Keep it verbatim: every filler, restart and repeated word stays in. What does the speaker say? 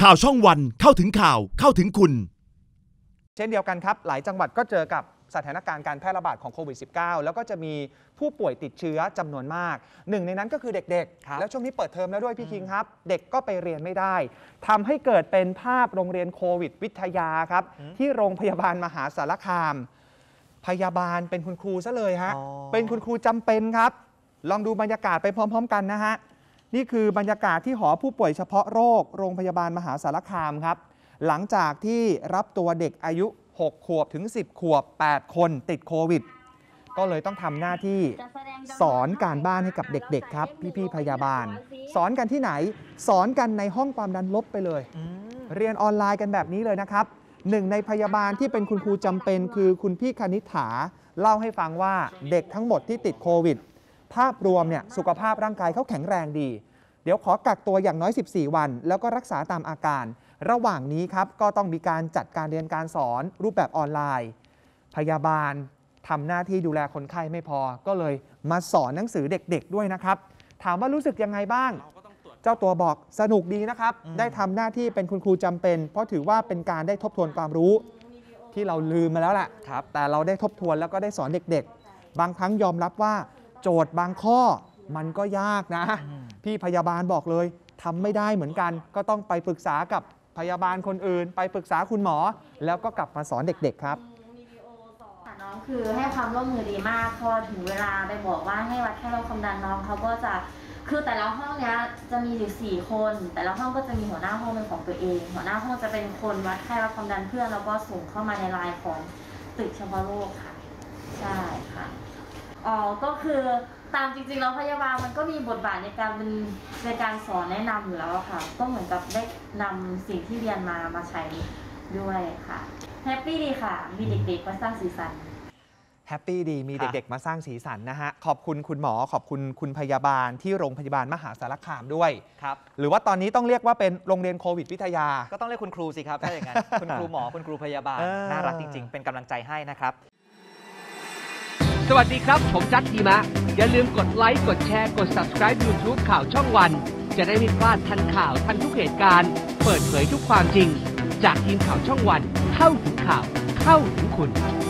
ข่าวช่องวันเข้าถึงข่าวเข้าถึงคุณเช่นเดียวกันครับหลายจังหวัดก็เจอกับสถานการณ์การแพร่ระบาดของโควิด สิบเก้า แล้วก็จะมีผู้ป่วยติดเชื้อจำนวนมากหนึ่งในนั้นก็คือเด็กๆแล้วช่วงนี้เปิดเทอมแล้วด้วยพี่คิงครับเด็กก็ไปเรียนไม่ได้ทำให้เกิดเป็นภาพโรงเรียนโควิดวิทยาครับที่โรงพยาบาลมหาสารคามพยาบาลเป็นคุณครูซะเลยฮะเป็นคุณครูจำเป็นครับลองดูบรรยากาศไปพร้อมๆกันนะฮะนี่คือบรรยากาศที่หอผู้ป่วยเฉพาะโรคโรงพยาบาลมหาสารคามครับหลังจากที่รับตัวเด็กอายุหกขวบถึงสิบขวบแปดคนติดโควิดก็เลยต้องทำหน้าที่สอนการบ้านให้กับเด็กๆครับพี่ๆพยาบาลสอนกันที่ไหนสอนกันในห้องความดันลบไปเลยเรียนออนไลน์กันแบบนี้เลยนะครับหนึ่งในพยาบาลที่เป็นคุณครูจำเป็นคือคุณพี่คณิษฐาเล่าให้ฟังว่าเด็กทั้งหมดที่ติดโควิดภาพรวมเนี่ยสุขภาพร่างกายเขาแข็งแรงดีเดี๋ยวขอกักตัวอย่างน้อยสิบสี่วันแล้วก็รักษาตามอาการระหว่างนี้ครับก็ต้องมีการจัดการเรียนการสอนรูปแบบออนไลน์พยาบาลทำหน้าที่ดูแลคนไข้ไม่พอก็เลยมาสอนหนังสือเด็กๆด้วยนะครับถามว่ารู้สึกยังไงบ้างเจ้าตัวบอกสนุกดีนะครับได้ทำหน้าที่เป็นคุณครูจำเป็นเพราะถือว่าเป็นการได้ทบทวนความรู้ที่เราลืมมาแล้วแหละแต่เราได้ทบทวนแล้วก็ได้สอนเด็กๆบางครั้งยอมรับว่าโจทย์บางข้อมันก็ยากนะพี่พยาบาลบอกเลยทำไม่ได้เหมือนกันก็ต้องไปปรึกษากับพยาบาลคนอื่นไปปรึกษาคุณหมอแล้วก็กลับมาสอนเด็กๆครับน้องคือให้ความร่วมมือดีมากพอถึงเวลาไปบอกว่าให้วัดแค่ความดันน้องเขาก็จะคือแต่ละห้องเนี้ยจะมีอยู่สี่คนแต่ละห้องก็จะมีหัวหน้าห้องเป็นของตัวเองหัวหน้าห้องจะเป็นคนวัดแค่วัดความดันเพื่อนแล้วก็ส่งเข้ามาในไลน์ของตึกเฉพาะโรคค่ะใช่ค่ะอ๋อก็คือตามจริงๆแล้วพยาบาลมันก็มีบทบาทในการเป็นในการสอนแนะนำอยู่แล้วค่ะก็เหมือนกับได้นำสิ่งที่เรียนมามาใช้ด้วยค่ะแฮปปี้ดีค่ะมีเด็กๆมาสร้างสีสันแฮปปี้ดีมีเด็กๆมาสร้างสีสันนะฮะขอบคุณคุณหมอขอบคุณคุณพยาบาลที่โรงพยาบาลมหาสารคามด้วยครับหรือว่าตอนนี้ต้องเรียกว่าเป็นโรงเรียนโควิดวิทยาก็ต้องเรียกคุณครูสิครับถ้าอย่างนั้น คุณครูหมอคุณครูพยาบาลน่ารักจริงๆเป็นกำลังใจให้นะครับสวัสดีครับผมจัดทีมะอย่าลืมกดไลค์กดแชร์กด ซับสไครบ์ ยูทูบ ข่าวช่องวันจะได้ไม่พลาดทันข่าวทันทุกเหตุการณ์เปิดเผยทุกความจริงจากทีมข่าวช่องวันเข้าถึงข่าวเข้าถึงคุณ